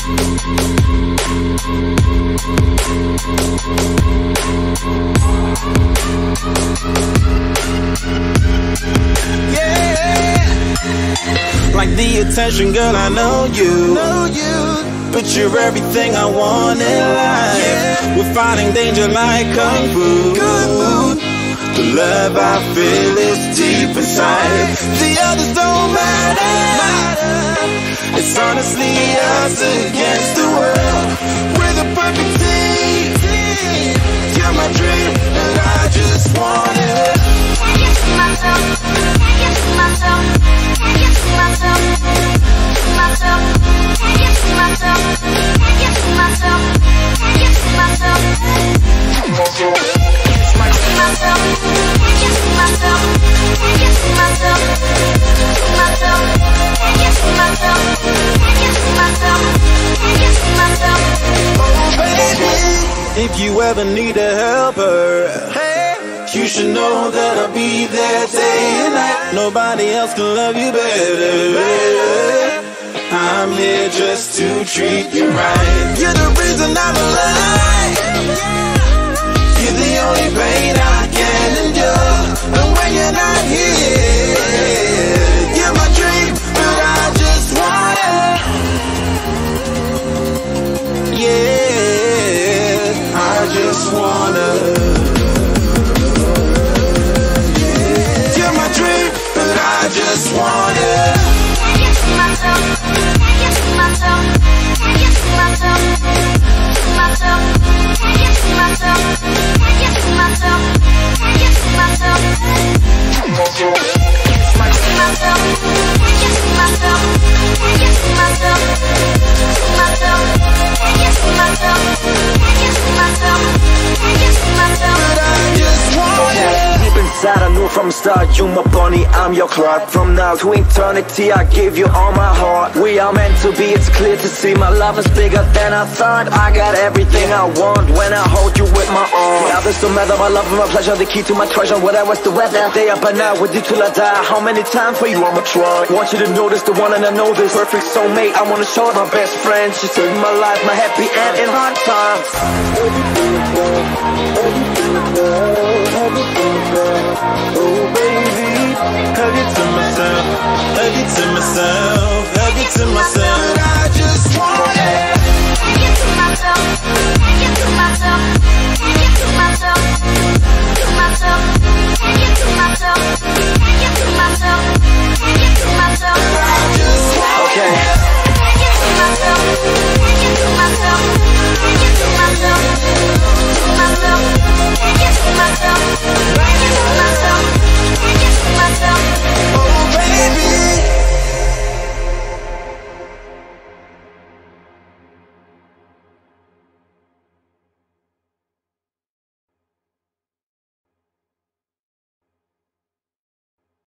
Like the attention, girl, I know you. But you're everything I want in life. We're fighting danger like kung fu. The love I feel is deep inside. The others don't matter. It's honestly us against the world. We're the perfect team. You're my dream, and I just want it. Can you see myself? Can you see myself? Can you see myself? Myself. Can you see myself? Can you see myself? Can you see myself? Myself. Can you see myself? Can you see myself? Myself. Can you see myself? Can you see myself? Can you see myself? Oh baby, if you ever need a helper, you should know that I'll be there day and night. Nobody else can love you better. I'm here just to treat you right. You're the reason I'm alive. You're the only pain I can endure. And when you're not here, you're my dream, but I just want it. Yeah, I just wanna. You're my dream, but I just want it. Can you see myself? Can you see myself? Can you see myself? Myself. Can you see myself? Can you see myself? Can you see myself? Myself. Can you see myself? Can you see myself? Myself. Can you see myself? Can you see myself? Can you see myself? But I just want it. Deep inside I knew from the start, you my bunny, I'm your Clark. From now to eternity I give you all my heart. We are meant to be, it's clear to see. My love is bigger than I thought. I got everything I want when I hold you with my arms. Now this don't matter, my love and my pleasure, the key to my treasure. Whatever's the weather, stay up at night with you till I die. How many times for you I'ma try? Want you to notice the one and I know this perfect soulmate. I wanna show it my best friend. She saved my life, my happy end in hard times. Oh baby, hug it to myself, hug it to myself.